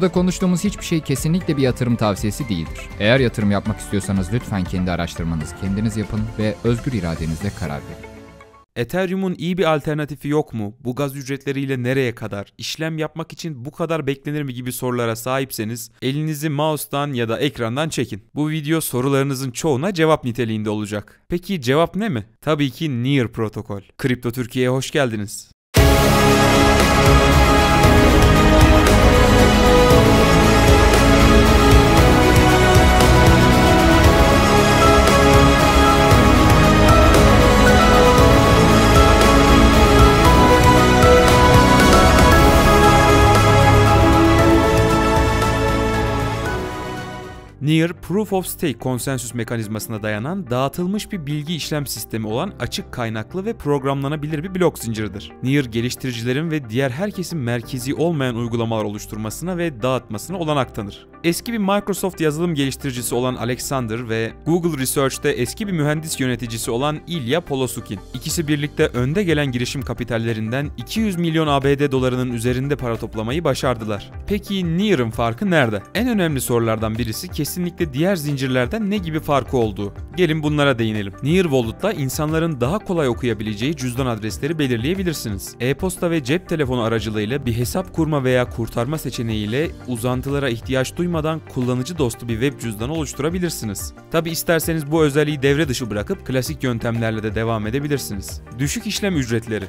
Burada konuştuğumuz hiçbir şey kesinlikle bir yatırım tavsiyesi değildir. Eğer yatırım yapmak istiyorsanız lütfen kendi araştırmanızı kendiniz yapın ve özgür iradenizle karar verin. Ethereum'un iyi bir alternatifi yok mu? Bu gaz ücretleriyle nereye kadar? İşlem yapmak için bu kadar beklenir mi gibi sorulara sahipseniz elinizi mouse'dan ya da ekrandan çekin. Bu video sorularınızın çoğuna cevap niteliğinde olacak. Peki cevap ne mi? Tabii ki Near protokol. Kripto Türkiye'ye hoş geldiniz. Near, Proof of Stake konsensüs mekanizmasına dayanan dağıtılmış bir bilgi işlem sistemi olan açık kaynaklı ve programlanabilir bir blok zinciridir. Near, geliştiricilerin ve diğer herkesin merkezi olmayan uygulamalar oluşturmasına ve dağıtmasına olanak tanır. Eski bir Microsoft yazılım geliştiricisi olan Alexander ve Google Research'te eski bir mühendis yöneticisi olan Ilya Polosukin. İkisi birlikte önde gelen girişim kapitallerinden 200 milyon ABD dolarının üzerinde para toplamayı başardılar. Peki Near'ın farkı nerede? En önemli sorulardan birisi kesinlikle diğer zincirlerden ne gibi farkı olduğu. Gelin bunlara değinelim. Near Wallet'ta insanların daha kolay okuyabileceği cüzdan adresleri belirleyebilirsiniz. E-posta ve cep telefonu aracılığıyla bir hesap kurma veya kurtarma seçeneğiyle uzantılara ihtiyaç duymadan kullanıcı dostu bir web cüzdanı oluşturabilirsiniz. Tabi isterseniz bu özelliği devre dışı bırakıp klasik yöntemlerle de devam edebilirsiniz. Düşük işlem ücretleri.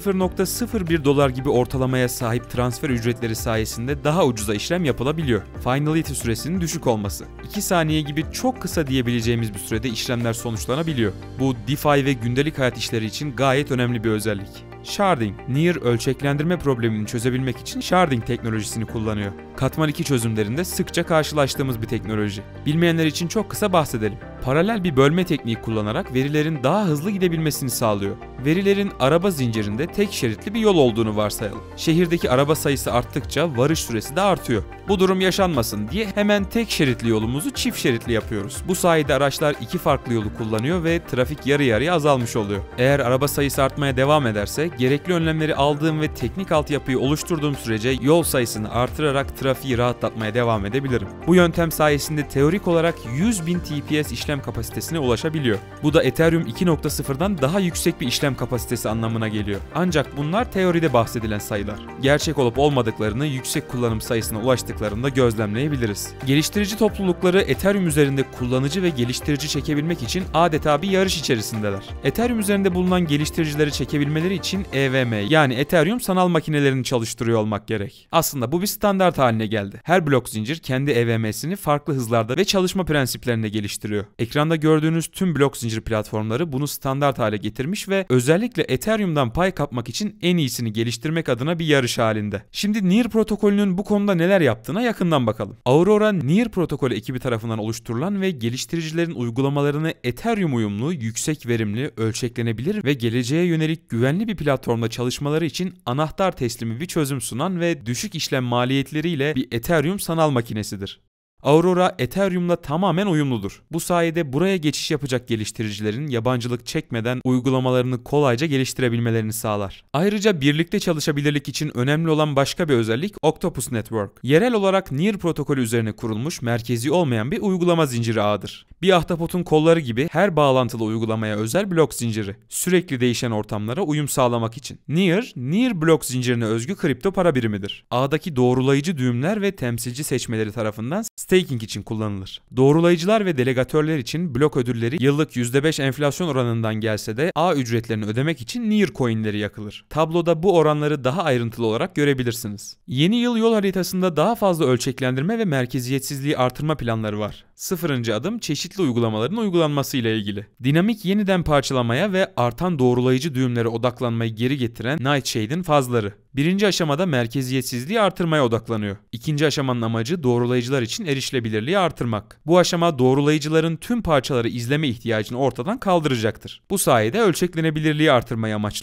0.01 dolar gibi ortalamaya sahip transfer ücretleri sayesinde daha ucuza işlem yapılabiliyor. Finality süresinin düşük olması. 2 saniye gibi çok kısa diyebileceğimiz bir sürede işlemler sonuçlanabiliyor. Bu DeFi ve gündelik hayat işleri için gayet önemli bir özellik. Sharding, Near ölçeklendirme problemini çözebilmek için sharding teknolojisini kullanıyor. Katman 2 çözümlerinde sıkça karşılaştığımız bir teknoloji. Bilmeyenler için çok kısa bahsedelim. Paralel bir bölme tekniği kullanarak verilerin daha hızlı gidebilmesini sağlıyor. Verilerin araba zincirinde tek şeritli bir yol olduğunu varsayalım. Şehirdeki araba sayısı arttıkça varış süresi de artıyor. Bu durum yaşanmasın diye hemen tek şeritli yolumuzu çift şeritli yapıyoruz. Bu sayede araçlar iki farklı yolu kullanıyor ve trafik yarı yarıya azalmış oluyor. Eğer araba sayısı artmaya devam ederse gerekli önlemleri aldığım ve teknik altyapıyı oluşturduğum sürece yol sayısını artırarak trafiği rahatlatmaya devam edebilirim. Bu yöntem sayesinde teorik olarak 100.000 TPS işlem kapasitesine ulaşabiliyor. Bu da Ethereum 2.0'dan daha yüksek bir işlem kapasitesi anlamına geliyor. Ancak bunlar teoride bahsedilen sayılar. Gerçek olup olmadıklarını yüksek kullanım sayısına ulaştıklarında gözlemleyebiliriz. Geliştirici toplulukları Ethereum üzerinde kullanıcı ve geliştirici çekebilmek için adeta bir yarış içerisindeler. Ethereum üzerinde bulunan geliştiricileri çekebilmeleri için EVM yani Ethereum sanal makinelerini çalıştırıyor olmak gerek. Aslında bu bir standart haline geldi. Her blok zincir kendi EVM'sini farklı hızlarda ve çalışma prensiplerinde geliştiriyor. Ekranda gördüğünüz tüm blok zincir platformları bunu standart hale getirmiş ve özellikle Ethereum'dan pay kapmak için en iyisini geliştirmek adına bir yarış halinde. Şimdi Near protokolünün bu konuda neler yaptığına yakından bakalım. Aurora, Near protokolü ekibi tarafından oluşturulan ve geliştiricilerin uygulamalarını Ethereum uyumlu, yüksek verimli, ölçeklenebilir ve geleceğe yönelik güvenli bir platformda çalışmaları için anahtar teslimi bir çözüm sunan ve düşük işlem maliyetleriyle bir Ethereum sanal makinesidir. Aurora, Ethereum'la tamamen uyumludur. Bu sayede buraya geçiş yapacak geliştiricilerin yabancılık çekmeden uygulamalarını kolayca geliştirebilmelerini sağlar. Ayrıca birlikte çalışabilirlik için önemli olan başka bir özellik Octopus Network. Yerel olarak Near protokolü üzerine kurulmuş merkezi olmayan bir uygulama zinciri ağıdır. Bir ahtapotun kolları gibi her bağlantılı uygulamaya özel blok zinciri. Sürekli değişen ortamlara uyum sağlamak için. Near blok zincirine özgü kripto para birimidir. Ağdaki doğrulayıcı düğümler ve temsilci seçmeleri tarafından staking için kullanılır. Doğrulayıcılar ve delegatörler için blok ödülleri yıllık %5 enflasyon oranından gelse de ağ ücretlerini ödemek için Near coinleri yakılır. Tabloda bu oranları daha ayrıntılı olarak görebilirsiniz. Yeni yıl yol haritasında daha fazla ölçeklendirme ve merkeziyetsizliği artırma planları var. 0. adım çeşitli uygulamaların uygulanması ile ilgili. Dinamik yeniden parçalamaya ve artan doğrulayıcı düğümlere odaklanmayı geri getiren Nightshade'in fazları. Birinci aşamada merkeziyetsizliği artırmaya odaklanıyor. İkinci aşamanın amacı doğrulayıcılar için erişilebilirliği artırmak. Bu aşama doğrulayıcıların tüm parçaları izleme ihtiyacını ortadan kaldıracaktır. Bu sayede ölçeklenebilirliği artırmayı amaçlıyorlar.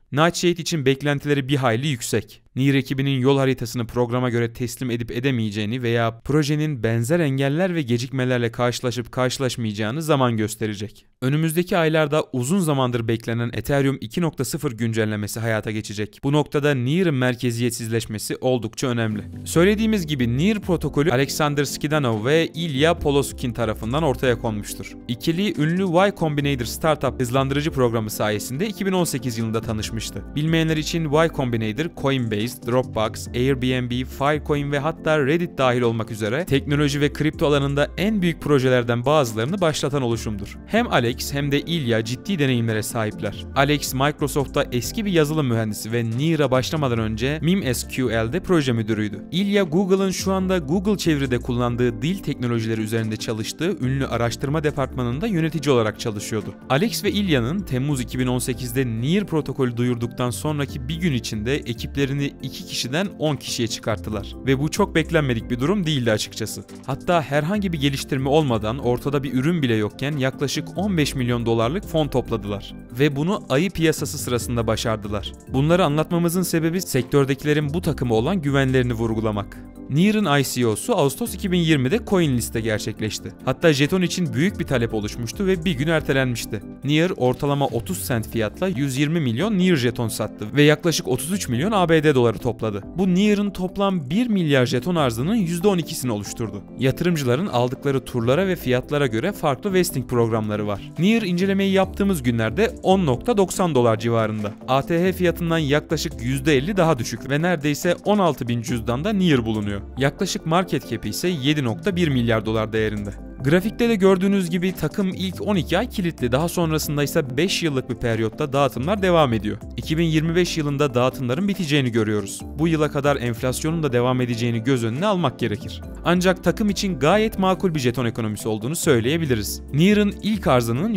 Nightshade için beklentileri bir hayli yüksek. Near ekibinin yol haritasını programa göre teslim edip edemeyeceğini veya projenin benzer engeller ve gecikmelerle karşılaşıp karşılaşmayacağını zaman gösterecek. Önümüzdeki aylarda uzun zamandır beklenen Ethereum 2.0 güncellemesi hayata geçecek. Bu noktada Near'ın merkeziyetsizleşmesi oldukça önemli. Söylediğimiz gibi Near protokolü Alexander Skidanov ve Ilya Poloskin tarafından ortaya konmuştur. İkili ünlü Y Combinator startup hızlandırıcı programı sayesinde 2018 yılında tanışmıştı. Bilmeyenler için Y Combinator, Coinbase, Dropbox, Airbnb, Filecoin ve hatta Reddit dahil olmak üzere teknoloji ve kripto alanında en büyük projelerden bazılarını başlatan oluşumdur. Hem Alex hem de Ilya ciddi deneyimlere sahipler. Alex, Microsoft'ta eski bir yazılım mühendisi ve Near'a başlamadan önce MIMSQL'de proje müdürüydü. Ilya, Google'ın şu anda Google çevrede kullandığı dil teknolojileri üzerinde çalıştığı ünlü araştırma departmanında yönetici olarak çalışıyordu. Alex ve Ilya'nın Temmuz 2018'de Near protokolü duyurduktan sonraki bir gün içinde ekiplerini 2 kişiden 10 kişiye çıkarttılar. Ve bu çok beklenmedik bir durum değildi açıkçası. Hatta herhangi bir geliştirme olmadan, ortada bir ürün bile yokken yaklaşık 15 milyon dolarlık fon topladılar. Ve bunu ayı piyasası sırasında başardılar. Bunları anlatmamızın sebebi sektördekilerin bu takıma olan güvenlerini vurgulamak. Near'ın ICO'su Ağustos 2020'de CoinList'te gerçekleşti. Hatta jeton için büyük bir talep oluşmuştu ve bir gün ertelenmişti. Near ortalama 30 cent fiyatla 120 milyon Near jeton sattı ve yaklaşık 33 milyon ABD doları topladı. Bu Near'ın toplam 1 milyar jeton arzının %12'sini oluşturdu. Yatırımcıların aldıkları turlara ve fiyatlara göre farklı vesting programları var. Near incelemeyi yaptığımız günlerde 10.90 dolar civarında. ATH fiyatından yaklaşık %50 daha düşük ve neredeyse 16.000 cüzdanda Near bulunuyor. Yaklaşık market cap'i ise 7.1 milyar dolar değerinde. Grafikte de gördüğünüz gibi takım ilk 12 ay kilitli, daha sonrasında ise 5 yıllık bir periyotta dağıtımlar devam ediyor. 2025 yılında dağıtımların biteceğini görüyoruz. Bu yıla kadar enflasyonun da devam edeceğini göz önüne almak gerekir. Ancak takım için gayet makul bir jeton ekonomisi olduğunu söyleyebiliriz. Near'ın ilk arzının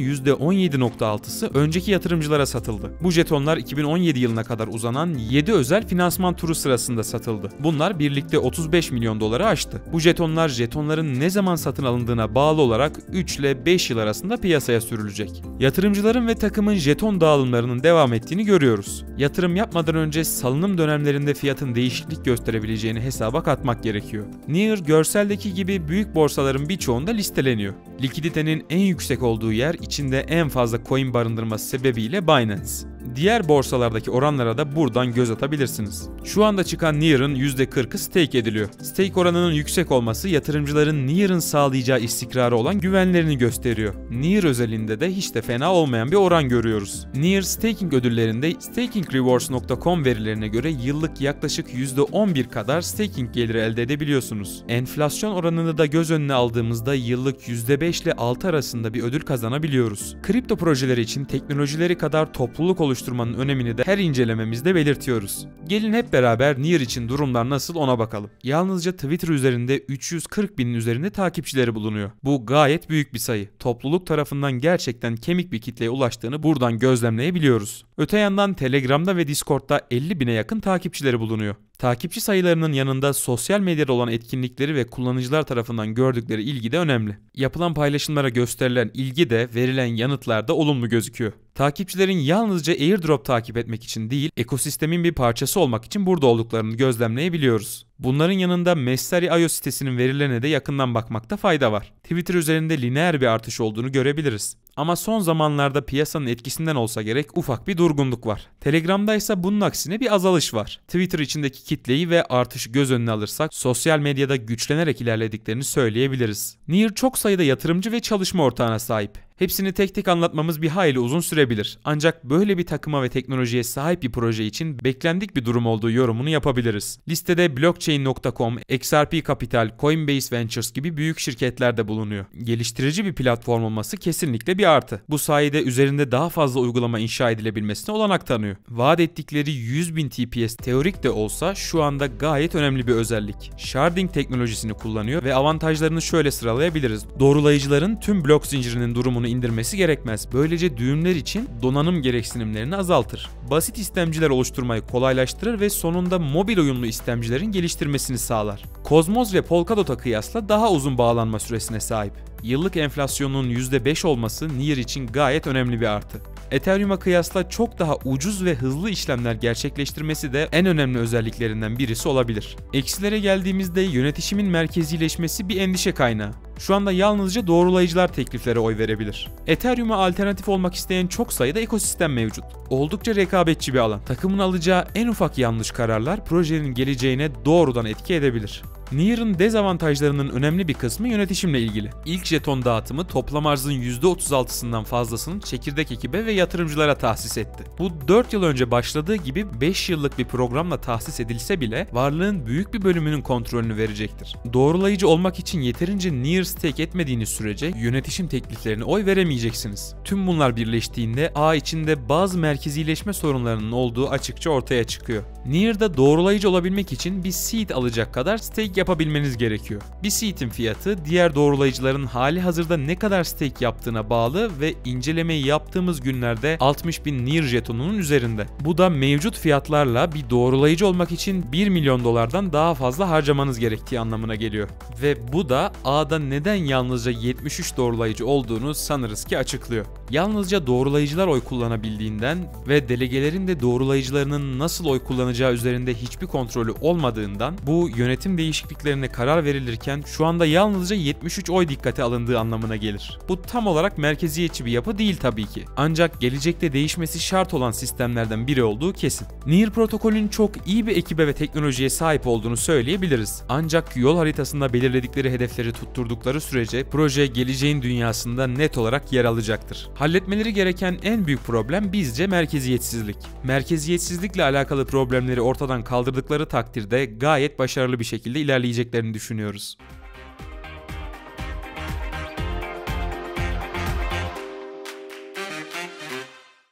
%17.6'sı önceki yatırımcılara satıldı. Bu jetonlar 2017 yılına kadar uzanan 7 özel finansman turu sırasında satıldı. Bunlar birlikte 35 milyon doları aştı. Bu jetonlar jetonların ne zaman satın alındığına bağlı olarak 3 ile 5 yıl arasında piyasaya sürülecek. Yatırımcıların ve takımın jeton dağılımlarının devam ettiğini görüyoruz. Yatırım yapmadan önce salınım dönemlerinde fiyatın değişiklik gösterebileceğini hesaba katmak gerekiyor. Near, görseldeki gibi büyük borsaların birçoğunda listeleniyor. Likiditenin en yüksek olduğu yer, içinde en fazla coin barındırması sebebiyle Binance. Diğer borsalardaki oranlara da buradan göz atabilirsiniz. Şu anda çıkan Near'ın %40'ı stake ediliyor. Stake oranının yüksek olması yatırımcıların Near'ın sağlayacağı istikrarı olan güvenlerini gösteriyor. Near özelinde de hiç de fena olmayan bir oran görüyoruz. Near staking ödüllerinde stakingrewards.com verilerine göre yıllık yaklaşık %11 kadar staking geliri elde edebiliyorsunuz. Enflasyon oranını da göz önüne aldığımızda yıllık %5 ile 6 arasında bir ödül kazanabiliyoruz. Kripto projeleri için teknolojileri kadar topluluk oluşturmanın önemini de her incelememizde belirtiyoruz. Gelin hep beraber Near için durumlar nasıl ona bakalım. Yalnızca Twitter üzerinde 340 binin üzerinde takipçileri bulunuyor. Bu gayet büyük bir sayı. Topluluk tarafından gerçekten kemik bir kitleye ulaştığını buradan gözlemleyebiliyoruz. Öte yandan Telegram'da ve Discord'da 50 bine yakın takipçileri bulunuyor. Takipçi sayılarının yanında sosyal medyada olan etkinlikleri ve kullanıcılar tarafından gördükleri ilgi de önemli. Yapılan paylaşımlara gösterilen ilgi de verilen yanıtlarda olumlu gözüküyor. Takipçilerin yalnızca airdrop takip etmek için değil, ekosistemin bir parçası olmak için burada olduklarını gözlemleyebiliyoruz. Bunların yanında Messari.io sitesinin verilerine de yakından bakmakta fayda var. Twitter üzerinde lineer bir artış olduğunu görebiliriz. Ama son zamanlarda piyasanın etkisinden olsa gerek ufak bir durgunluk var. Telegram'da ise bunun aksine bir azalış var. Twitter içindeki kitleyi ve artışı göz önüne alırsak sosyal medyada güçlenerek ilerlediklerini söyleyebiliriz. Near çok sayıda yatırımcı ve çalışma ortağına sahip. Hepsini tek tek anlatmamız bir hayli uzun sürebilir. Ancak böyle bir takıma ve teknolojiye sahip bir proje için beklendik bir durum olduğu yorumunu yapabiliriz. Listede Blockchain.com, XRP Capital, Coinbase Ventures gibi büyük şirketler de bulunuyor. Geliştirici bir platform olması kesinlikle bir artı. Bu sayede üzerinde daha fazla uygulama inşa edilebilmesine olanak tanıyor. Vaat ettikleri 100.000 TPS teorik de olsa şu anda gayet önemli bir özellik. Sharding teknolojisini kullanıyor ve avantajlarını şöyle sıralayabiliriz. Doğrulayıcıların tüm blok zincirinin durumunu indirmesi gerekmez. Böylece düğümler için donanım gereksinimlerini azaltır. Basit istemciler oluşturmayı kolaylaştırır ve sonunda mobil uyumlu istemcilerin geliştirmesini sağlar. Cosmos ve Polkadot'a kıyasla daha uzun bağlanma süresine sahip. Yıllık enflasyonun %5 olması Near için gayet önemli bir artı. Ethereum'a kıyasla çok daha ucuz ve hızlı işlemler gerçekleştirmesi de en önemli özelliklerinden birisi olabilir. Eksilere geldiğimizde yönetişimin merkezileşmesi bir endişe kaynağı. Şu anda yalnızca doğrulayıcılar tekliflere oy verebilir. Ethereum'a alternatif olmak isteyen çok sayıda ekosistem mevcut. Oldukça rekabetçi bir alan. Takımın alacağı en ufak yanlış kararlar projenin geleceğine doğrudan etki edebilir. Near'ın dezavantajlarının önemli bir kısmı yönetişimle ilgili. İlk jeton dağıtımı toplam arzın %36'sından fazlasını çekirdek ekibe ve yatırımcılara tahsis etti. Bu 4 yıl önce başladığı gibi 5 yıllık bir programla tahsis edilse bile varlığın büyük bir bölümünün kontrolünü verecektir. Doğrulayıcı olmak için yeterince Near stake etmediğiniz sürece yönetişim tekliflerine oy veremeyeceksiniz. Tüm bunlar birleştiğinde ağ içinde bazı merkezileşme sorunlarının olduğu açıkça ortaya çıkıyor. Near'da doğrulayıcı olabilmek için bir seed alacak kadar stake yapabilmeniz gerekiyor. Bir seed'in fiyatı diğer doğrulayıcıların hali hazırda ne kadar stake yaptığına bağlı ve incelemeyi yaptığımız günlerde 60.000 Near jetonunun üzerinde. Bu da mevcut fiyatlarla bir doğrulayıcı olmak için 1 milyon dolardan daha fazla harcamanız gerektiği anlamına geliyor. Ve bu da ağda neden yalnızca 73 doğrulayıcı olduğunu sanırız ki açıklıyor. Yalnızca doğrulayıcılar oy kullanabildiğinden ve delegelerin de doğrulayıcılarının nasıl oy kullanacağı üzerinde hiçbir kontrolü olmadığından bu yönetim değişikliklerine karar verilirken şu anda yalnızca 73 oy dikkate alındığı anlamına gelir. Bu tam olarak merkeziyetçi bir yapı değil tabii ki. Ancak gelecekte değişmesi şart olan sistemlerden biri olduğu kesin. Near protokolün çok iyi bir ekibe ve teknolojiye sahip olduğunu söyleyebiliriz. Ancak yol haritasında belirledikleri hedefleri tutturdukları sürece proje geleceğin dünyasında net olarak yer alacaktır. Halletmeleri gereken en büyük problem bizce merkeziyetsizlik. Merkeziyetsizlikle alakalı problemleri ortadan kaldırdıkları takdirde gayet başarılı bir şekilde ilerleyeceklerini düşünüyoruz.